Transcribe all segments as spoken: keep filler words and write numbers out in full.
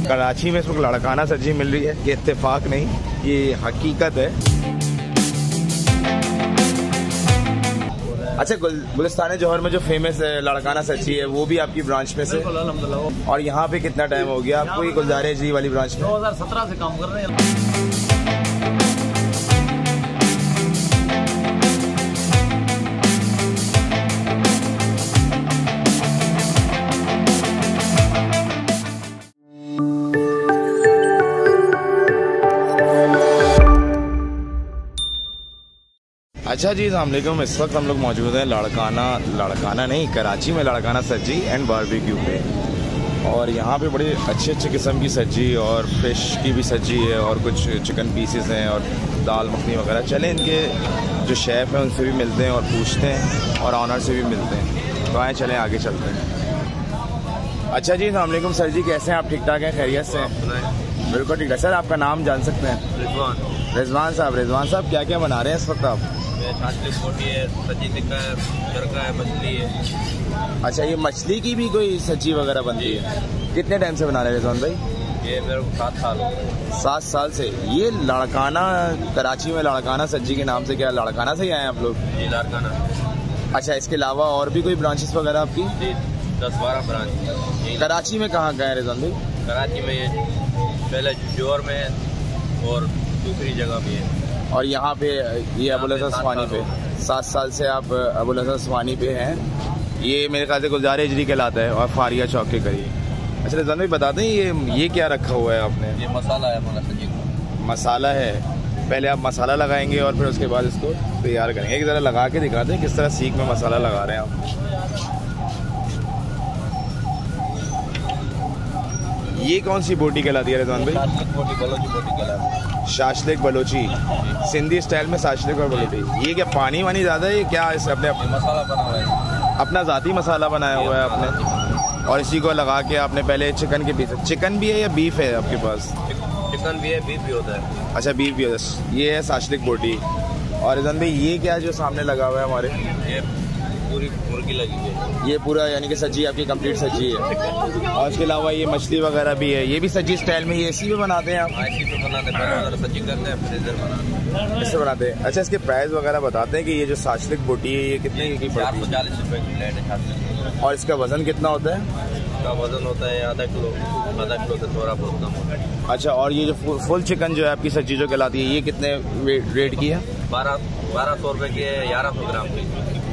कराची में इस वक्त लड़काना सब्जी मिल रही है, ये इत्तेफाक नहीं, ये हकीकत है। अच्छा, गुल, गुलिस्तान जौहर में जो फेमस है लड़काना सब्जी है वो भी आपकी ब्रांच में से? और यहाँ पे कितना टाइम हो गया आपको ये गुलजारे जी वाली ब्रांच में? दो हज़ार सत्रह से काम कर रहे हैं। अच्छा जी, अस्सलाम वालेकुम। इस वक्त हम लोग मौजूद हैं लड़काना लड़काना नहीं कराची में लड़काना सब्जी एंड बारबेक्यू पे। और यहाँ पे बड़ी अच्छे अच्छे किस्म की सब्जी और फिश की भी सब्जी है और कुछ चिकन पीसेस हैं और दाल मखनी वगैरह। चलें इनके जो शेफ़ हैं उनसे भी मिलते हैं और पूछते हैं और ऑनर से भी मिलते हैं। तो आए चलें आगे चलते हैं। अच्छा जी, अस्सलाम वालेकुम सर जी, कैसे हैं आप? ठीक ठाक हैं, खैरियत से हैं? बिल्कुल ठीक है सर। आपका नाम जान सकते हैं? रिजवान। रिजवान साहब। रिजवान साहब क्या क्या बना रहे हैं इस वक्त आप? छाछली बोटी है, सब्जी टिक्का है, चरका है, मछली है। अच्छा, ये मछली की भी कोई सब्जी वगैरह बनती है? कितने टाइम से बना रहे हैं रिजवान भाई? ये मेरे को सात साल हो गए। सात साल से। ये लड़काना कराची में लड़काना सब्जी के नाम से, क्या लड़काना से ही आए हैं आप लोग? जी, लड़काना। अच्छा, इसके अलावा और भी कोई ब्रांचेस वगैरह आपकी? जी, दस बारह ब्रांच। कराची में कहाँ गए रिजवान भाई? कराची में ये पहले जौहर में है और दूसरी जगह भी है। और यहाँ पे ये अबुल हसन स्वानी पे सात साल से आप अबुल हसन स्वानी पे हैं। ये मेरे ख्याल से गुलजार हिजरी कहलाता है और फारिया चौक के करीब। अच्छा रिजवान भाई, बताते हैं ये ये क्या रखा हुआ है आपने? ये मसाला है हमारा सब्जी का। मसाला है। पहले आप मसाला लगाएंगे और फिर उसके बाद इसको तैयार करेंगे। एक ज़रा लगा के दिखाते हैं किस तरह सीख में मसाला लगा रहे हैं आप। ये कौन सी बोटी कहलाती है रिजवान भाई? शाशलिक बोटी, बलोची बोटी कहलाती है। शाशलिक बलोची, सिंधी स्टाइल में शाशलिक और बलोची। ये क्या पानी वानी ज़्यादा है? ये क्या इस अपने मसाला बना हुआ है, अपना ज़ाती मसाला बनाया हुआ है आपने और इसी को लगा के आपने पहले चिकन के पीस। चिकन भी है या बीफ है आपके पास? चिकन भी है, बीफ भी होता है। अच्छा, बीफ भी होता है। ये है शाशलिक बोटी। और रिजवान भाई ये क्या जो सामने लगा हुआ है हमारे? ये पूरी मुर्गी लगी है। ये पूरा यानी कि सब्जी आपकी कंप्लीट सब्जी है। और इसके अलावा ये मछली वगैरह भी है। ये भी सब्जी स्टाइल में, ये इसी में बनाते हैं आप? इसी पे बनाते हैं, सब्जी करते हैं, फिर इधर बनाते हैं, इससे बनाते हैं। अच्छा, इसके प्राइस वगैरह बताते हैं कि ये जो शाशलिक बोटी है ये कितने की पड़ती है? चालीस रुपए की प्लेट है शाशलिक। और इसका वजन कितना होता है? इसका वजन होता है आधा किलो, आधा किलो से थोड़ा बहुत कम होता है। अच्छा, और ये जो फुल चिकन जो है आपकी सब्जी जो कहलाती है ये कितने रेट की है? बारह बारह सौ रुपए की है, ग्यारह सौ ग्राम की,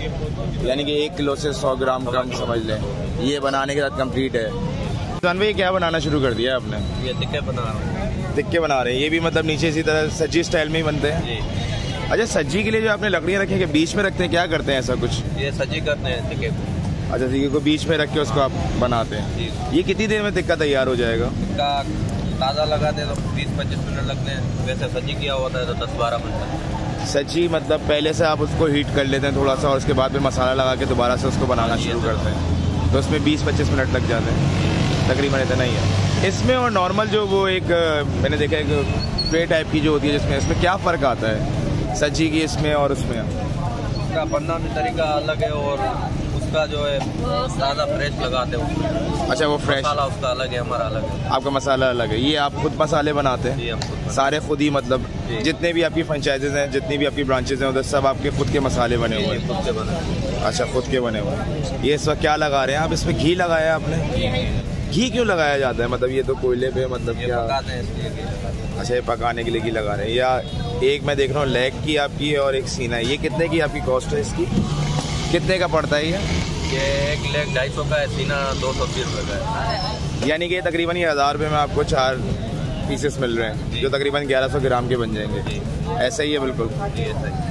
यानी कि एक किलो से सौ ग्राम कम समझ लें। ये बनाने के साथ कंप्लीट है। रिजवान भाई क्या बनाना शुरू कर दिया आपने? ये टिक्के बना रहा हूँ। टिक्के बना रहे हैं। ये भी मतलब नीचे इसी तरह सब्जी स्टाइल में ही बनते हैं? जी। अच्छा, सब्जी के लिए जो आपने लकड़ियाँ रखी है बीच में रखते हैं, क्या करते हैं ऐसा कुछ? ये सब्जी करते हैं टिक्के को। अच्छा, टिक्के को बीच में रख के उसको आप बनाते हैं। जी। ये कितनी देर में टिक्का तैयार हो जाएगा? टिक्का ताज़ा लगाते हैं तो बीस पच्चीस मिनट लगते हैं, वैसे सब्जी किया होता है तो दस बारह मिनट। सब्जी मतलब पहले से आप उसको हीट कर लेते हैं थोड़ा सा और उसके बाद में मसाला लगा के दोबारा से उसको बनाना शुरू करते हैं, तो उसमें बीस पच्चीस मिनट लग जाते हैं तकरीबन, इतना ही है इसमें। और नॉर्मल जो वो एक मैंने देखा एक ट्रे टाइप की जो होती है जिसमें, इसमें क्या फ़र्क आता है सब्जी की इसमें और उसमें? उसका बनाने तरीका अलग है और उसका जो है ज़्यादा फ्रेश लगाते हैं उसमें। अच्छा, वो फ्रेश मसाला उसका अलग है, हमारा अलग है। आपका मसाला अलग है। ये आप खुद मसाले बनाते हैं? जी, हम खुद सारे खुद ही, मतलब जितने भी आपकी फ्रेंचाइजेज हैं, जितनी भी आपकी ब्रांचेज हैं उधर सब आपके खुद के मसाले बने हुए हैं? खुद के बने। अच्छा, खुद के बने हुए हैं। ये इस वक्त क्या लगा रहे हैं आप? इसमें घी लगाया है आपने? घी क्यों लगाया जाता है? मतलब ये तो कोयले पे मतलब क्या पकाते हैं इसलिए। अच्छा, ये पकाने के लिए घी लगा रहे हैं। या एक मैं देख रहा हूँ लेग की आपकी है और एक सीना है। ये कितने की आपकी कॉस्ट है इसकी? कितने का पड़ता है ये? ये एक लेग ढाई सौ का है, सीना दो सौ अस्सी रुपये का है। यानी कि तकरीबन ये हज़ार रुपये में आपको चार पीसेस मिल रहे हैं जो तकरीबन ग्यारह सौ ग्राम के बन जाएंगे। ऐसा ही है बिल्कुल। ये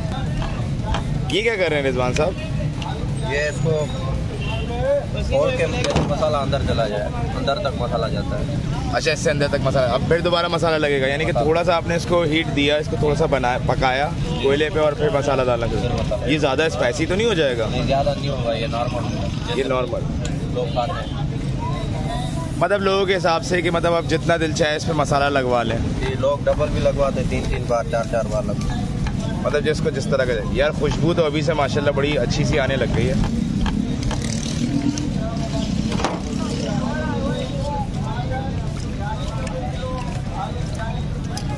सही। ये क्या कर रहे हैं रिजवान साहब? ये इसको खोल के मसाला अंदर चला जाए, अंदर तक मसाला जाता है। अच्छा, इससे अंदर तक मसाला, अब फिर दोबारा मसाला लगेगा? यानी कि थोड़ा सा आपने इसको हीट दिया, इसको थोड़ा सा बनाया, पकाया कोयले पे और फिर मसाला डाला। ये ज़्यादा स्पाइसी तो नहीं हो जाएगा? नहीं, ज़्यादा नहीं होगा, ये नॉर्मल। ये नॉर्मल लोग खाते हैं, मतलब लोगों के हिसाब से कि मतलब आप जितना दिल चाहे इस पर मसाला लगवा लें। ये लोग डबल भी लगवाते हैं, तीन तीन बार चार चार बार लगवाते हैं। मतलब जिसको जिस तरह का। यार खुशबू तो अभी से माशाल्लाह बड़ी अच्छी सी आने लग गई है।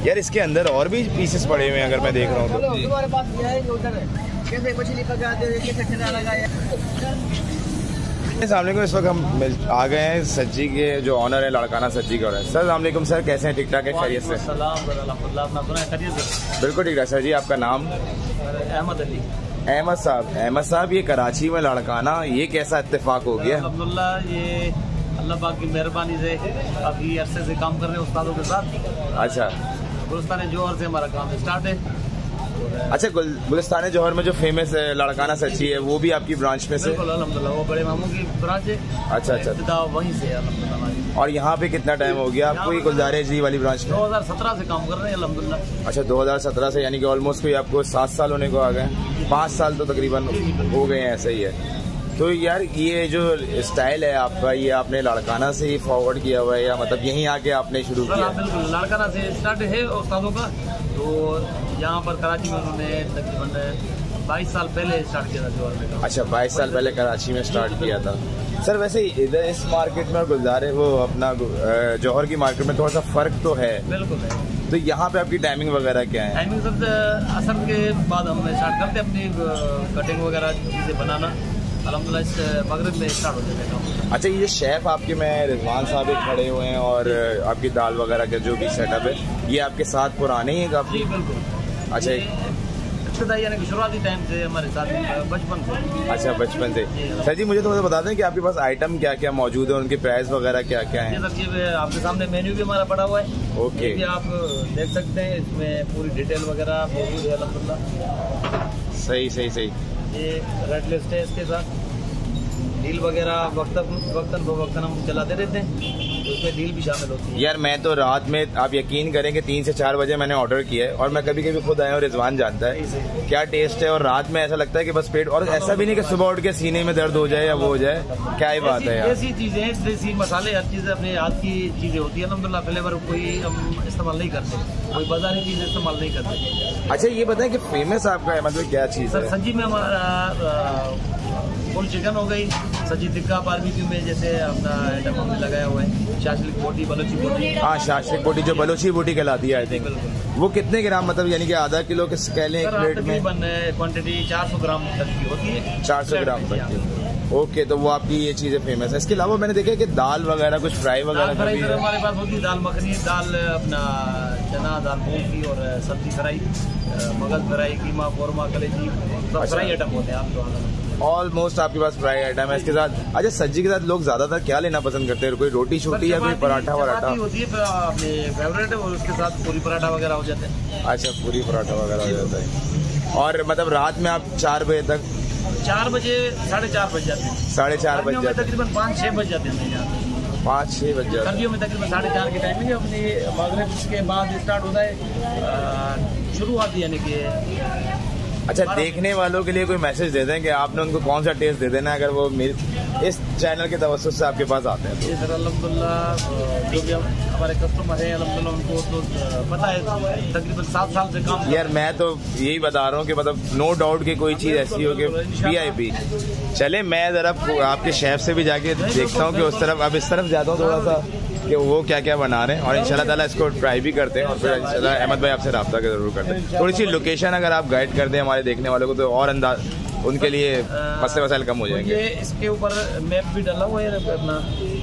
यार इसके अंदर और भी पीसेस पड़े हुए हैं अगर मैं देख रहा हूँ तो। तुम्हारे पास ये है, उधर है। कैसे मछली पकाते हैं, कैसे ठंडा लगाया। अस्सलाम वालेकुम। इस वक्त हम मिल आ गए हैं सज्जी के जो ऑनर है, लाड़काना सज्जी के ऑनर। सर अस्सलाम वालेकुम सर, कैसे हैं? ठीक ठाक है, खैरियत से? बिल्कुल ठीक है सर जी। आपका नाम? अहमद अली। अहमद साहब। अहमद साहब, ये कराची में लाड़काना, ये कैसा इत्तेफाक हो गया? अल्हम्दुलिल्लाह, ये अल्लाह पाक की मेहरबानी से काफ़ी अरसे से काम कर रहे हैं उस्तादों के साथ। अच्छा, गुलिस्तान जौहर से हमारा काम स्टार्ट है। अच्छा, गुलिस्तान जौहर में जो फेमस है लाड़काना सच्ची है, वो भी आपकी ब्रांच में से? बिल्कुल अल्हम्दुलिल्लाह, वो बड़े मामू की ब्रांच है। अच्छा अच्छा, वहीं से अल्हम्दुलिल्लाह। और यहाँ पे कितना टाइम हो गया आपको ये गुलजारे जी वाली ब्रांच में? दो हज़ार सत्रह से काम कर रहे हैं अल्हम्दुलिल्लाह। अच्छा, दो हज़ार सत्रह से, यानी कि ऑलमोस्ट कोई आपको सात साल होने को आ गए? पाँच साल तो तकरीबन हो गए हैं, ऐसा ही है। तो यार ये जो स्टाइल है आपका, ये आपने लाड़काना से ही फॉरवर्ड किया हुआ है या मतलब यहीं आके आपने शुरू किया? बिल्कुल, लाड़काना से स्टार्ट है उस्तादों का। तो यहाँ पर कराची में उन्होंने तकरीबन बाईस साल पहले स्टार्ट किया था जौहर में। अच्छा, बाईस साल पहले कराची में स्टार्ट किया था। सर वैसे इधर इस मार्केट में और गुलजारे वो अपना जौहर की मार्केट में थोड़ा सा फर्क तो है? बिल्कुल है। तो यहाँ पे आपकी टाइमिंग वगैरह क्या है? टाइमिंग सब असर के बाद हम स्टार्ट करते हैं अपनी कटिंग वगैरह चीज़ें बनाना। अल्हम्दुलिल्लाह इस मगरिब में स्टार्ट हो जाएगा। अच्छा, ये शेफ आपके में रिजवान साहब एक खड़े हुए हैं और आपकी दाल वगैरह का जो भी सेटअप है, ये आपके साथ पुराने ही है काफ़ी? बिल्कुल। अच्छा, यानी कि शुरुआती टाइम से हमारे साथ बचपन से। अच्छा, बचपन से। सर जी मुझे थोड़ा सा बता दें कि आपके पास आइटम क्या क्या मौजूद है, उनके प्राइस वगैरह क्या क्या है? ये सब चीज़ आपके सामने मेन्यू भी हमारा पड़ा हुआ है। ओके, ये आप देख सकते हैं, इसमें पूरी डिटेल वगैरह मौजूद है अल्हम्दुलिल्लाह। सही सही सही। ये रेड लिस्ट है, इसके साथ डील वगैरह वक्तन वक्तन वक्तन हम चलाते रहते हैं, तो उसमें डील भी शामिल होती है। यार मैं तो रात में, आप यकीन करें कि तीन से चार बजे मैंने ऑर्डर किया है और मैं कभी कभी खुद आया और रिजवान जानता है क्या टेस्ट है, और रात में ऐसा लगता है कि बस पेट, और ऐसा भी नहीं कि सुबह उठ के सीने में दर्द हो जाए या वो हो जाए। क्या ही बात है यार। ऐसी चीज़ें, देसी मसाले, हर चीज़ अपने हाथ की चीज़ें होती है अल्हम्दुलिल्लाह। फ्लेवर कोई हम इस्तेमाल नहीं करते, कोई बाजारी चीज़ इस्तेमाल नहीं करते। अच्छा, ये बताएं कि फेमस आपका है मतलब क्या चीज़ है? सब्जी में हमारा फुल चिकन हो गई, सब्जी टिक्का बारबेक्यू में जैसे अपना आइटम हमने लगाया हुआ है, शाशलिक बोटी, बलोची बोटी। हाँ, शाशलिक बोटी जो बलोची बोटी कहलाती है आई थिंक। वो कितने ग्राम, मतलब यानी कि आधा किलो के कह लें एक प्लेट में? क्वांटिटी चार सौ ग्राम तक की होती है। चार सौ ग्राम तक की। ओके, तो वो आपकी ये चीज़ें फेमस है। इसके अलावा मैंने देखा कि दाल वगैरह कुछ फ्राई वगैरह फ्राई हमारे पास होती है, दाल मखनी, दाल अपना चना दाल मूंग की, और सब्जी फ्राई, मगज फ्राई, कीमा, कौरमा, कलेजी, सब फ्राई आइटम होते हैं। आप तो ऑलमोस्ट आपके पास फ्राई आइटम है। इसके साथ, अच्छा सब्जी के साथ लोग ज्यादातर क्या लेना पसंद करते हैं? कोई रोटी छोटी या कोई पराठा वराठा होती है अपने फेवरेट है, और उसके साथ पूरी पराठा वगैरह हो जाते हैं। अच्छा, पूरी पराठा वगैरह हो जाता है। और मतलब रात में आप चार बजे तक? चार बजे साढ़े चार बज जाते हैं। साढ़े चार बज जाते हैं, तकरीबन पाँच छः बज जाते हैं। पाँच छः बज जाते हैं। सर्दियों में तकरीबन साढ़े चार की टाइमिंग है अपनी। मगरिब के बाद स्टार्ट होता है शुरुआत, यानी कि। अच्छा, देखने वालों के लिए कोई मैसेज दे दें कि आपने उनको कौन सा टेस्ट दे देना अगर वो इस चैनल के तवज्जुह से आपके पास आते हैं? जी सर, अल्हम्दुलिल्लाह जो भी हमारे कस्टमर हैं अल्हम्दुलिल्लाह उनको तो पता है, तकरीबन सात साल से काम। यार मैं तो यही बता रहा हूँ कि मतलब नो डाउट कि कोई चीज़ ऐसी हो कि वी आई पी। चले, मैं ज़रा आपके शेफ से भी जाके देखता हूँ कि उस तरफ, अब इस तरफ जाता हूँ थोड़ा सा कि वो क्या क्या बना रहे हैं, और इंशाल्लाह ताला इसको ट्राई भी करते हैं, और फिर इंशाल्लाह अहमद भाई आपसे रब्ता के जरूर करते हैं। थोड़ी सी लोकेशन अगर आप गाइड कर दें हमारे देखने वालों को, तो और अंदाज उनके लिए मसले मसाइल कम हो जाएंगे। ये इसके ऊपर मैप भी डाला हुआ है अपना।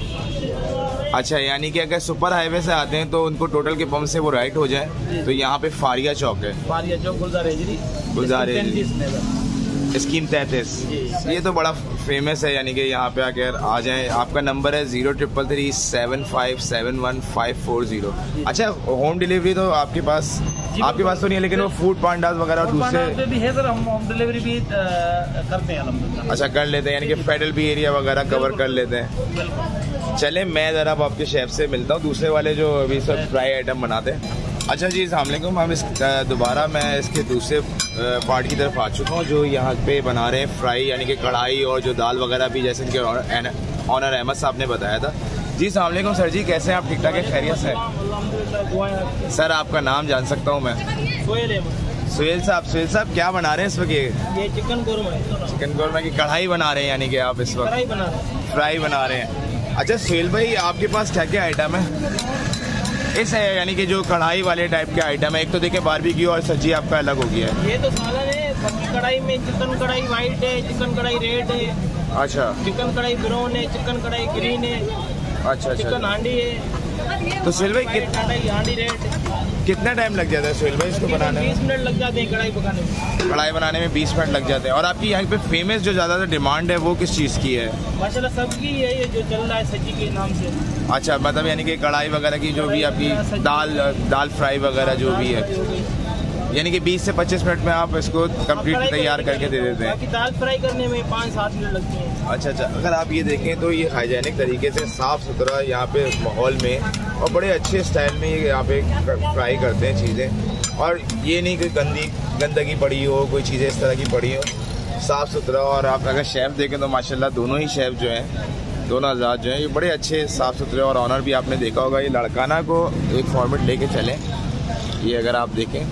अच्छा, यानी कि अगर सुपर हाईवे से आते हैं तो उनको टोटल के पंप से वो राइट हो जाए तो यहाँ पे फारिया चौक है। फारिया चौक, गुलजार हेजरी, गुलजार हेजरी, स्कीम तैंतीस। ये तो बड़ा फेमस है, यानी कि यहाँ पे आकर आ जाएं। आपका नंबर है zero triple three seven five seven one five four zero. अच्छा, होम डिलीवरी तो आपके पास आपके पास तो नहीं है, लेकिन वो फूड पांडास वगैरह दूसरे भी है सर, हम होम डिलीवरी भी करते हैं अल्हम्दुलिल्लाह। अच्छा, कर लेते हैं, यानी कि फेडरल भी एरिया वगैरह कवर कर लेते हैं। चले, मैं ज़रा आपके शेफ से मिलता हूँ, दूसरे वाले जो अभी सब फ्राई आइटम बनाते हैं। अच्छा जी, अस्सलाम वालेकुम। हम इस दोबारा मैं इसके दूसरे पार्ट की तरफ आ चुका हूँ जो यहाँ पे बना रहे हैं फ्राई, यानी कि कढ़ाई और जो दाल वगैरह भी, जैसे इनके ऑनर अहमद साहब ने बताया था। जी अस्सलाम वालेकुम सर जी, कैसे हैं आप? ठीक ठाक है, खैरियत से? सर आपका नाम जान सकता हूँ मैं? सुहेल साहब। सुहेल साहब क्या बना रहे हैं इस वक्त? ये चिकन कोरमा है। चिकन कोरमा की कढ़ाई बना रहे हैं, यानी कि आप इस वक्त फ्राई बना रहे हैं? फ्राई बना रहे हैं। अच्छा सुहेल भाई, आपके पास क्या क्या आइटम है? इस यानी कि जो कढ़ाई वाले टाइप के आइटम है, एक तो देखिए बारबेक्यू और सब्जी आपका अलग हो गया है। ये तो सालन है, बाकी कढ़ाई में चिकन कढ़ाई वाइट है, चिकन कढ़ाई रेड है। अच्छा। चिकन कढ़ाई ब्राउन है, चिकन कढ़ाई ग्रीन है। अच्छा। चिकन हांडी है। तो सुहेल भाई कित... हांडी रेड कितना टाइम लग जाता है सुहेल भाई इसको बनाने में? बीस मिनट लग जाते हैं कढ़ाई पकाने में। कढ़ाई बनाने में बीस मिनट लग जाते हैं। और आपकी यहाँ पे फेमस जो ज़्यादा डिमांड है वो किस चीज़ की है? माशाल्लाह सबकी है ये जो चल रहा है सज्जी के नाम से। अच्छा, मतलब यानी कि कढ़ाई वगैरह की जो भी आपकी दाल दाल फ्राई वगैरह जो भी है, यानी कि बीस से पच्चीस मिनट में आप इसको कंप्लीट तैयार करके दे देते हैं। दाल फ्राई करने में पाँच सात मिनट लगते हैं। अच्छा अच्छा। अगर आप ये देखें तो ये हाइजेनिक तरीके से साफ़ सुथरा यहाँ पे माहौल में और बड़े अच्छे स्टाइल में ये यहाँ पे फ्राई करते हैं चीज़ें। और ये नहीं कोई गंदी गंदगी पड़ी हो, कोई चीज़ें इस तरह की पड़ी हो, साफ़ सुथरा। और आप अगर शेफ़ देखें तो माशाल्लाह दोनों ही शेफ़ जो हैं, दोनों आज़ाद जो हैं, ये बड़े अच्छे साफ़ सुथरे और ऑनर भी आपने देखा होगा। ये लड़काना को एक फॉर्मेट लेके चलें। ये अगर आप देखें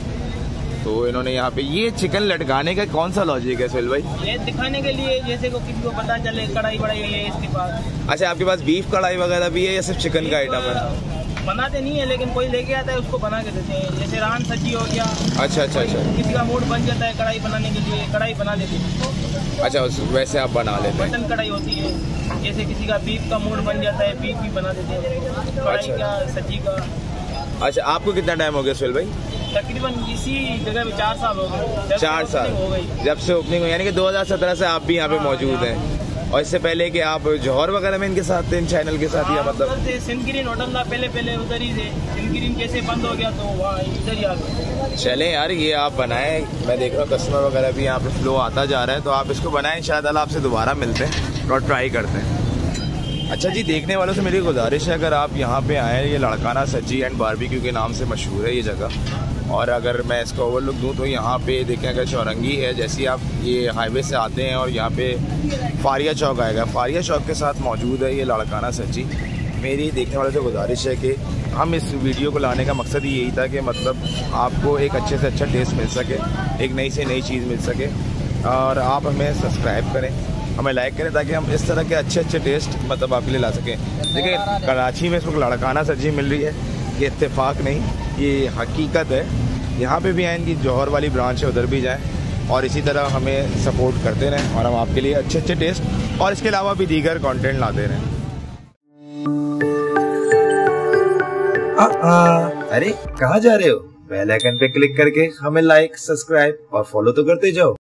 तो इन्होंने यहाँ पे ये चिकन लटकाने का कौन सा लॉजिक है सुहेल भाई? ये दिखाने के लिए जैसे को किसी को पता चले कढ़ाई बड़ाई है इसके पास। अच्छा, आपके पास बीफ कढ़ाई वगैरह भी है या सिर्फ चिकन का आइटम है? बनाते नहीं है लेकिन कोई लेके आता है उसको बना के देते हैं। जैसे रान सब्जी हो गया। अच्छा अच्छा अच्छा। किसी का मूड बन जाता है कढ़ाई बनाने के लिए, कढ़ाई बना लेते हैं। अच्छा, वैसे आप बना लेते हैं? मटन कढ़ाई होती है। जैसे किसी का बीफ का मूड बन जाता है, बीफ भी बना देते हैं कढ़ाई का, सब्जी का। अच्छा, आपको कितना टाइम हो गया सुहेल भाई? तकरीबन इसी जगह में चार साल हो गए। चार साल हो गई जब से ओपनिंग हुई, यानी कि दो हज़ार सत्रह से आप भी यहाँ पे मौजूद हैं। और इससे पहले कि आप जौहर वगैरह में इनके साथ थे, इन चैनल के साथ? या मतलब सिंदगिरीन होटल था पहले पहले उधर ही थे। सिंदगिरीन कैसे बंद हो गया तो वहाँ इधर ही आ गए। चलें यार, ये आप बनाएं। मैं देख रहा हूँ कस्टमर वगैरह भी यहाँ पे फ्लो आता जा रहा है, तो आप इसको बनाएं। शायद अल्लाह आपसे दोबारा मिलते हैं और ट्राई करते हैं। अच्छा जी, देखने वालों से मेरी गुजारिश है, अगर आप यहाँ पे आएँ, ये लड़काना सज्जी एंड बारबेक्यू के नाम से मशहूर है ये जगह। और अगर मैं इसका ओवरलुक दूँ तो यहाँ पे देखें, अगर चौरंगी है, जैसे आप ये हाईवे से आते हैं और यहाँ पे फारिया चौक आएगा, फारिया चौक के साथ मौजूद है ये लड़काना सज्जी। मेरी देखने वालों से गुजारिश है कि हम इस वीडियो को लाने का मकसद ही यही था कि मतलब आपको एक अच्छे से अच्छा टेस्ट मिल सके, एक नई से नई चीज़ मिल सके। और आप हमें सब्सक्राइब करें, हमें लाइक करें, ताकि हम इस तरह के अच्छे अच्छे टेस्ट मतलब आपके लिए ला सकें। देखिए, कराची में इस वक्त लड़काना सब्जी मिल रही है, ये इत्तेफाक नहीं, ये हकीकत है। यहाँ पे भी आए, इनकी जौहर वाली ब्रांच है, उधर भी जाएं और इसी तरह हमें सपोर्ट करते रहें और हम आपके लिए अच्छे अच्छे टेस्ट और इसके अलावा भी दीगर कंटेंट लाते रहें। अरे कहाँ जा रहे हो? बेल आइकन पे क्लिक करके हमें लाइक, सब्सक्राइब और फॉलो तो करते जाओ।